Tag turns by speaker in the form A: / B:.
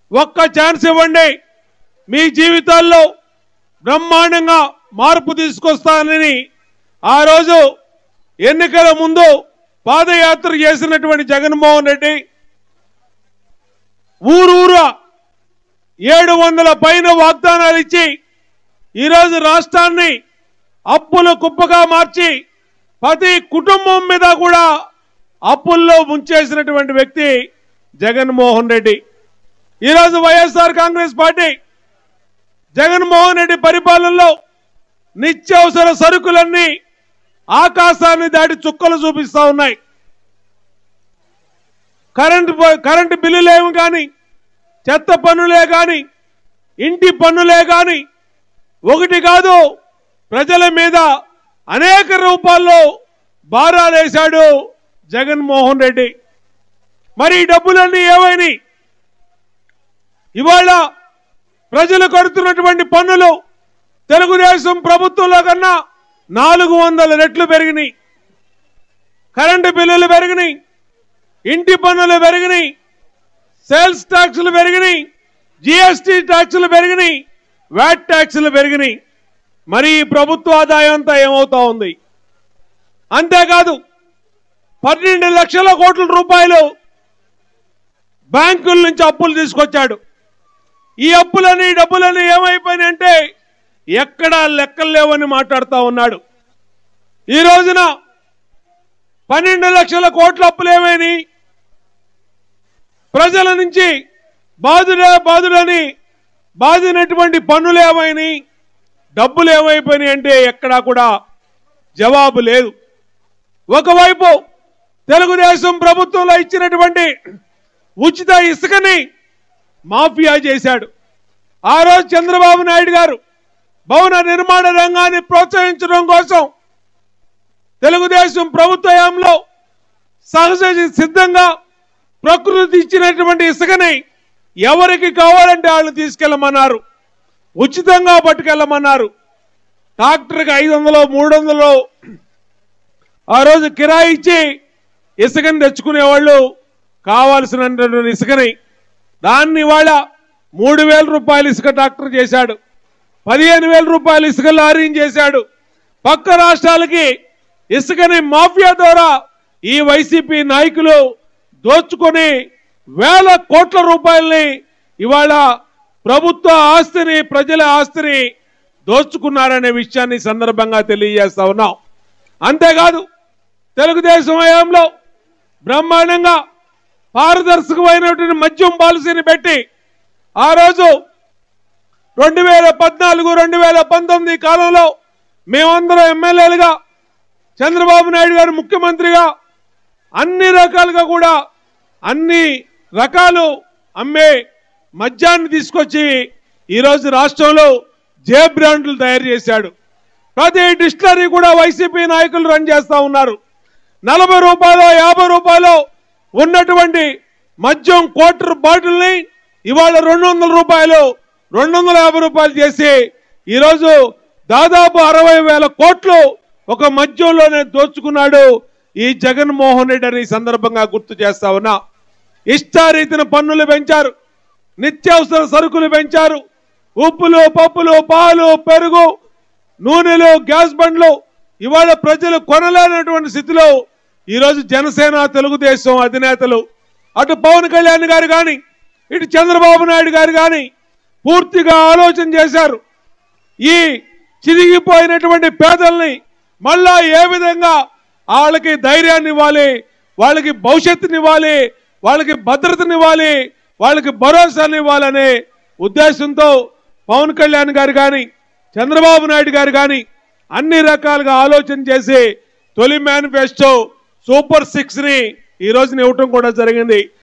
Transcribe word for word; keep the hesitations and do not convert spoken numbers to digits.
A: ఒక్క ఛాన్స్ ఇవ్వండి, మీ జీవితాల్లో బ్రహ్మాండంగా మార్పు తీసుకొస్తానని ఆ రోజు ఎన్నికల ముందు పాదయాత్ర చేసినటువంటి జగన్మోహన్ రెడ్డి ఊరూరా ఏడు వందల పైన వాగ్దానాలు ఇచ్చి ఈరోజు రాష్ట్రాన్ని అప్పుల కుప్పగా మార్చి ప్రతి కుటుంబం మీద కూడా అప్పుల్లో ముంచేసినటువంటి వ్యక్తి జగన్మోహన్ రెడ్డి. ఈరోజు వైఎస్ఆర్ కాంగ్రెస్ పార్టీ జగన్మోహన్ రెడ్డి పరిపాలనలో నిత్యావసర సరుకులన్నీ ఆకాశాన్ని దాటి చుక్కలు చూపిస్తా ఉన్నాయి. కరెంటు కరెంటు బిల్లులేమి కానీ, చెత్త పన్నులే కానీ, ఇంటి పన్నులే కానీ ఒకటి కాదు, ప్రజల మీద అనేక రూపాల్లో భారాలేశాడు జగన్మోహన్ రెడ్డి. మరి ఈ డబ్బులన్నీ ఏమైనాయి? ఇవాళ ప్రజలు కడుతున్నటువంటి పన్నులు తెలుగుదేశం ప్రభుత్వంలో కన్నా నాలుగు వందల రెట్లు పెరిగినాయి. కరెంటు బిల్లులు పెరిగినాయి, ఇంటి పన్నులు పెరిగినాయి, సేల్స్ ట్యాక్సులు పెరిగినాయి, జిఎస్టీ ట్యాక్సులు పెరిగినాయి, వ్యాట్ ట్యాక్సులు పెరిగినాయి. మరి ఈ ప్రభుత్వ ఆదాయం అంతా ఏమవుతా ఉంది? అంతేకాదు పన్నెండు లక్షల కోట్ల రూపాయలు బ్యాంకుల నుంచి అప్పులు తీసుకొచ్చాడు. ఈ అప్పులని డబ్బులని ఏమైపోయినాయంటే ఎక్కడా లెక్కలు లేవని మాట్లాడుతూ ఉన్నాడు. ఈ రోజున పన్నెండు లక్షల కోట్ల అప్పులు ఏమైనాయి? ప్రజల నుంచి బాధుడే బాధుడని బాధినటువంటి పన్నులు ఏమైనాయి? డబ్బులు ఏమైపోయినాయి అంటే ఎక్కడా కూడా జవాబు లేదు. ఒకవైపు తెలుగుదేశం ప్రభుత్వంలో ఇచ్చినటువంటి ఉచిత ఇసుకని మాఫియా చేశాడు. ఆ రోజు చంద్రబాబు నాయుడు గారు భవన నిర్మాణ రంగాన్ని ప్రోత్సహించడం కోసం తెలుగుదేశం ప్రభుత్వంలో సహజ సిద్ధంగా ప్రకృతి ఇచ్చినటువంటి ఇసుకని ఎవరికి కావాలంటే వాళ్ళు తీసుకెళ్లమన్నారు, ఉచితంగా పట్టుకెళ్లమన్నారు. ట్రాక్టర్కి ఐదు వందలు మూడు వందలు ఆ రోజు కిరాయి ఇచ్చి ఇసుకని తెచ్చుకునేవాళ్ళు కావాల్సినటువంటి ఇసుకని. దాన్ని ఇవాళ మూడు వేల రూపాయలు ఇసుక ట్రాక్టర్ చేశాడు, పదిహేను వేల రూపాయలు ఇసుక లారీని చేశాడు. పక్క రాష్ట్రాలకి ఇసుకని మాఫియా ద్వారా ఈ వైసీపీ నాయకులు దోచుకొని వేల కోట్ల రూపాయల్ని ఇవాళ ప్రభుత్వ ఆస్తిని, ప్రజల ఆస్తిని దోచుకున్నారనే విషయాన్ని సందర్భంగా తెలియజేస్తా ఉన్నాం. అంతేకాదు తెలుగుదేశం హయాంలో బ్రహ్మాండంగా పారదర్శకమైనటువంటి మద్యం పాలసీని పెట్టి ఆ రోజు రెండు వేల పద్నాలుగు రెండు వేల పంతొమ్మిది కాలంలో మేమందరం ఎమ్మెల్యేలుగా, చంద్రబాబు నాయుడు గారు ముఖ్యమంత్రిగా అన్ని రకాలుగా కూడా అన్ని రకాలు అమ్మే మద్యాన్ని తీసుకొచ్చి ఈరోజు రాష్ట్రంలో జే బ్రాండ్లు తయారు చేశాడు. ప్రతి డిస్టిలరీ కూడా వైసీపీ నాయకులు రన్ చేస్తా ఉన్నారు. నలభై రూపాయలు యాభై రూపాయలు ఉన్నటువంటి మద్యం క్వార్టర్ బాటిల్ని ఇవాళ రెండు వందల రూపాయలు రెండు వందల యాభై రూపాయలు చేసి ఈరోజు దాదాపు అరవై వేల కోట్లు ఒక మద్యంలోనే దోచుకున్నాడు ఈ జగన్మోహన్ రెడ్డి అని సందర్భంగా గుర్తు చేస్తా ఉన్నా. ఇష్టారీతిన పన్నులు పెంచారు, నిత్యావసర సరుకులు పెంచారు, ఉప్పులు పప్పులు పాలు పెరుగు నూనెలు గ్యాస్ బండ్లు ఇవాళ ప్రజలు కొనలేనటువంటి స్థితిలో ఈరోజు జనసేన తెలుగుదేశం అధినేతలు అటు పవన్ కళ్యాణ్ గారు కానీ ఇటు చంద్రబాబు నాయుడు గారు కానీ పూర్తిగా ఆలోచన చేశారు. ఈ చిరిగిపోయినటువంటి పేదల్ని మళ్ళా ఏ విధంగా వాళ్ళకి ధైర్యాన్ని ఇవ్వాలి, వాళ్ళకి భవిష్యత్తుని ఇవ్వాలి, వాళ్ళకి భద్రతనివ్వాలి, వాళ్ళకి భరోసాని ఇవ్వాలనే ఉద్దేశంతో పవన్ కళ్యాణ్ గారు కానీ చంద్రబాబు నాయుడు గారు కానీ అన్ని రకాలుగా ఆలోచన చేసి తొలి మేనిఫెస్టో సూపర్ సిక్స్ ని ఈ రోజున ఇవ్వటం కూడా జరిగింది.